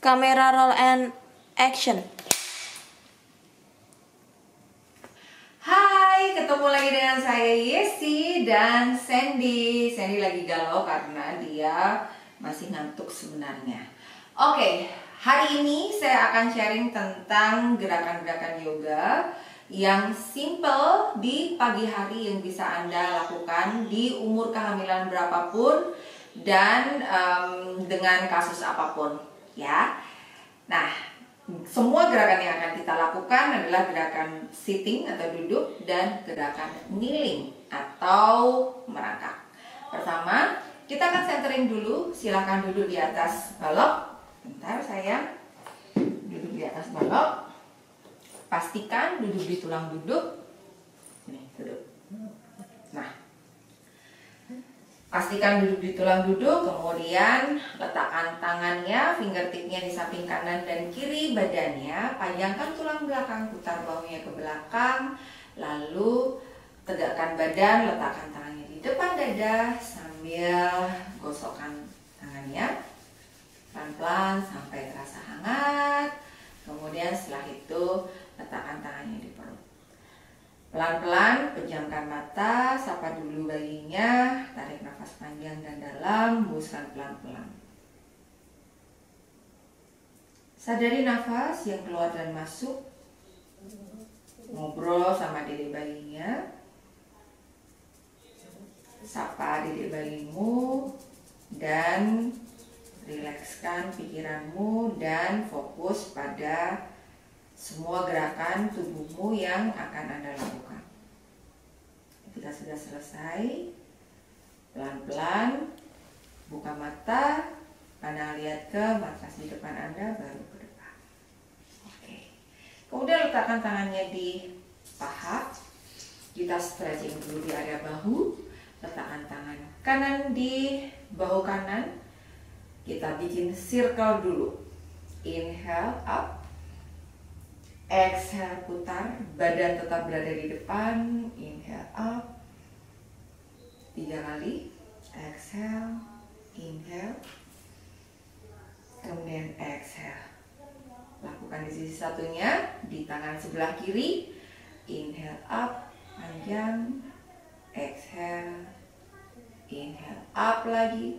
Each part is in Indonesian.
Kamera roll and action. Hai, ketemu lagi dengan saya Yesi dan Sandy. Sandy lagi galau karena dia masih ngantuk sebenarnya. Oke, hari ini saya akan sharing tentang gerakan-gerakan yoga yang simple di pagi hari yang bisa Anda lakukan di umur kehamilan berapapun dan dengan kasus apapun, ya. Nah, semua gerakan yang akan kita lakukan adalah gerakan sitting atau duduk dan gerakan kneeling atau merangkak. Pertama, kita akan centering dulu. Silakan duduk di atas balok. Bentar sayang, duduk di atas balok. Pastikan duduk di tulang duduk. Nih, duduk. Nah, pastikan duduk di tulang duduk, kemudian letakkan tangannya, fingertipnya di samping kanan dan kiri badannya, panjangkan tulang belakang, putar bahunya ke belakang, lalu tegakkan badan, letakkan tangannya di depan dada sambil gosokkan tangannya, pelan-pelan sampai terasa hangat, kemudian setelah itu letakkan tangannya di perut. Pelan-pelan pejamkan mata, sapa dulu bayinya, tarik nafas panjang dan dalam, hembuskan pelan-pelan. Sadari nafas yang keluar dan masuk. Ngobrol sama dedek bayinya. Sapa dedek bayimu dan rilekskan pikiranmu dan fokus pada semua gerakan tubuhmu yang akan Anda lakukan. Ketika sudah selesai, pelan-pelan buka mata, pandang lihat ke matras di depan Anda, baru ke depan. Oke. Kemudian letakkan tangannya di paha. Kita stretching dulu di area bahu. Letakkan tangan kanan di bahu kanan. Kita bikin circle dulu. Inhale up. Exhale putar, badan tetap berada di depan. Inhale up 3 kali. Exhale, inhale, kemudian exhale. Lakukan di sisi satunya di tangan sebelah kiri. Inhale up, panjang. Exhale, inhale up lagi.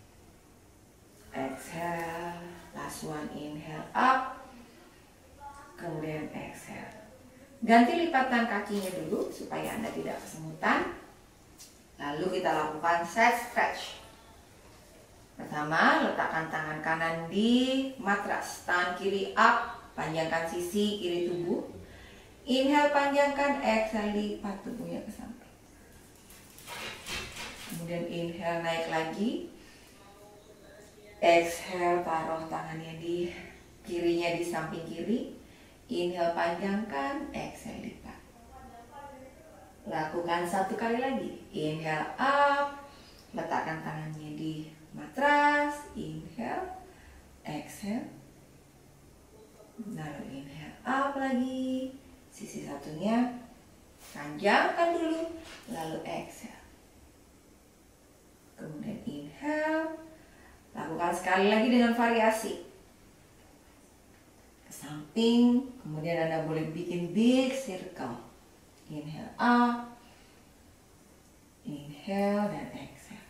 Exhale, last one, inhale up. Kemudian exhale. Ganti lipatan kakinya dulu supaya Anda tidak kesemutan. Lalu kita lakukan side stretch. Pertama, letakkan tangan kanan di matras, tangan kiri up, panjangkan sisi kiri tubuh. Inhale panjangkan, exhale lipat tubuhnya ke samping. Kemudian inhale naik lagi. Exhale taruh tangannya di kirinya di samping kiri. Inhale panjangkan, exhale lipat. Lakukan 1 kali lagi. Inhale up, letakkan tangannya di matras. Inhale, exhale. Lalu inhale up lagi. Sisi satunya panjangkan dulu, lalu exhale. Kemudian inhale. Lakukan sekali lagi dengan variasi. Samping, kemudian Anda boleh bikin big circle. Inhale up, inhale dan exhale.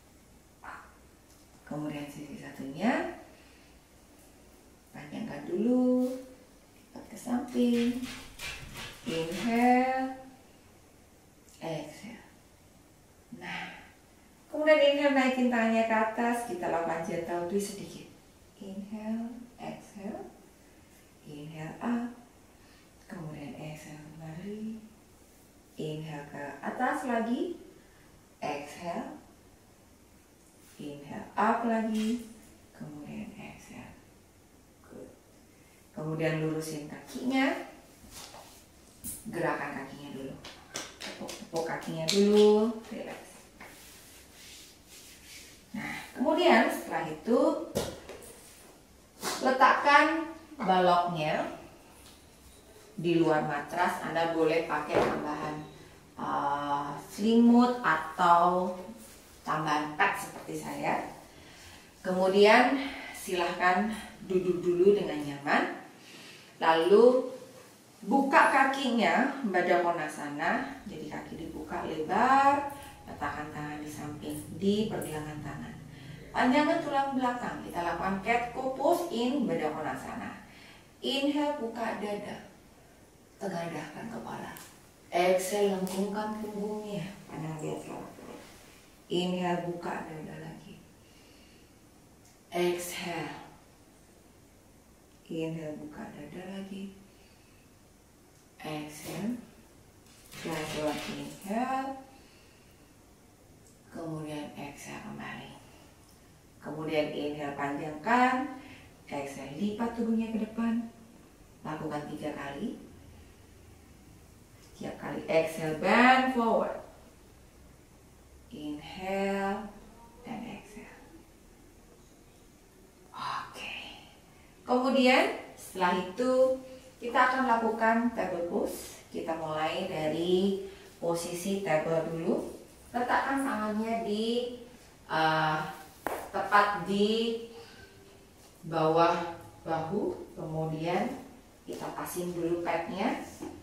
Kemudian sisi satunya panjangkan dulu, lipat ke samping. Inhale, exhale. Nah, kemudian inhale naikin tangannya ke atas, kita lakukan gentle twist sedikit. Inhale, exhale. Inhale up, kemudian exhale kembali. Inhale ke atas lagi, exhale. Inhale up lagi, kemudian exhale. Good. Kemudian lurusin kakinya. Gerakan kakinya dulu. Tepuk kakinya dulu, relax. Nah, kemudian setelah itu letakkan baloknya di luar matras. Anda boleh pakai tambahan selimut atau tambahan pad seperti saya. Kemudian silahkan duduk dulu dengan nyaman. Lalu buka kakinya Baddha Konasana. Jadi kaki dibuka lebar, letakkan tangan di samping di pergelangan tangan. Panjangkan tulang belakang. Kita lakukan cat cow pose in Baddha Konasana. Inhale, buka dada, tengadahkan kepala. Exhale, lengkungkan punggungnya. Pandang lihat ke belakang. Inhale, buka dada lagi. Exhale. Inhale, buka dada lagi. Exhale. Pelan-pelan inhale. Kemudian exhale kembali. Kemudian inhale, panjangkan. Exhale, lipat tubuhnya ke depan. Lakukan 3 kali. Setiap kali exhale, bend forward. Inhale dan exhale. Oke. Kemudian setelah itu kita akan lakukan table pose. Kita mulai dari posisi table dulu. Letakkan tangannya di tepat di bawah bahu. Kemudian kita pasin dulu padnya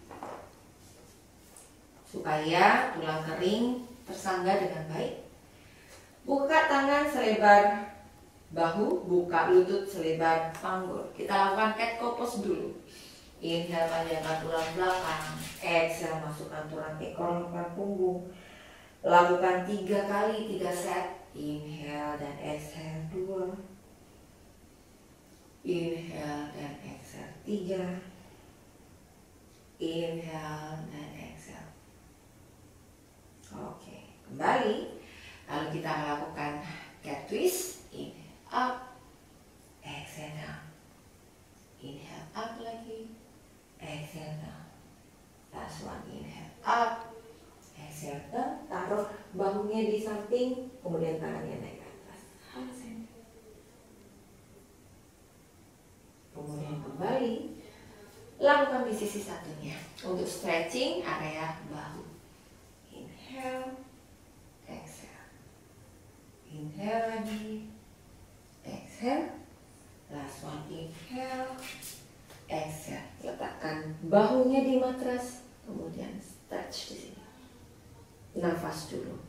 supaya tulang kering tersangga dengan baik. Buka tangan selebar bahu, buka lutut selebar panggul. Kita lakukan cat cow pose dulu. Inhale, panjangkan tulang belakang. Exhale, masukkan tulang ekor, lakukan punggung. Lakukan 3 kali, 3 set. Inhale dan exhale 2. Inhale dan exhale 3. Inhale dan exhale. Oke, kembali. Lalu kita melakukan cat twist. Inhale up, exhale down. Inhale up lagi, exhale down. Last one, inhale up, exhale down. Taruh bahunya di samping, kemudian tangannya naik ke atas. Kemudian kembali. Lakukan di sisi satunya untuk stretching area bahu. Inhale, exhale. Inhale lagi, exhale. Last one, inhale, exhale. Letakkan bahunya di matras, kemudian stretch di sini. Nafas dulu.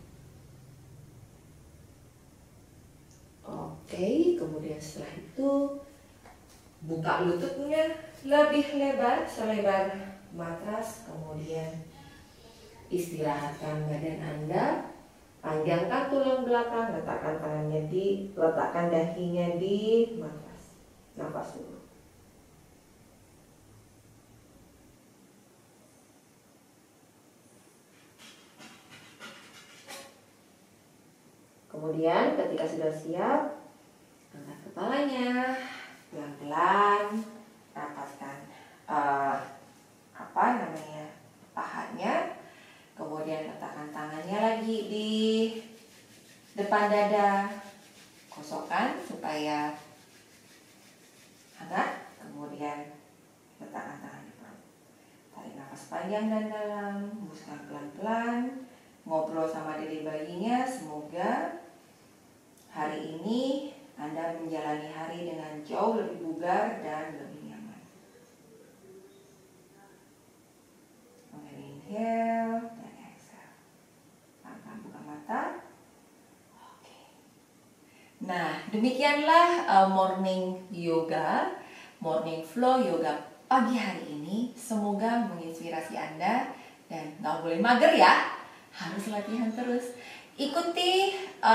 Oke, kemudian setelah itu buka lututnya lebih lebar, selebar matras. Kemudian istirahatkan badan Anda. Panjangkan tulang belakang, letakkan dahinya di matras. Nafas dulu. Kemudian ketika sudah siap, angkat kepalanya, pelan-pelan rapatkan pahanya. Kemudian letakkan tangannya lagi di depan dada, kosokkan supaya hangat. Kemudian letakkan tangan di perut. Tarik nafas panjang dan dalam, hembuskan pelan-pelan. Ngobrol sama dede bayinya. Semoga hari ini Anda menjalani hari dengan jauh lebih bugar dan lebih nyaman. Inhale. Nah, demikianlah morning yoga, morning flow yoga pagi hari ini. Semoga menginspirasi Anda dan nggak boleh mager ya, harus latihan terus. Ikuti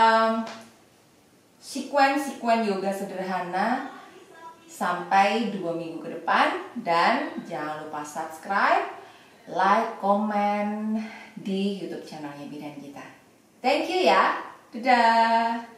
sekuen yoga sederhana sampai 2 minggu ke depan. Dan jangan lupa subscribe, like, komen di YouTube channelnya Bidan Kita. Thank you ya, dadah.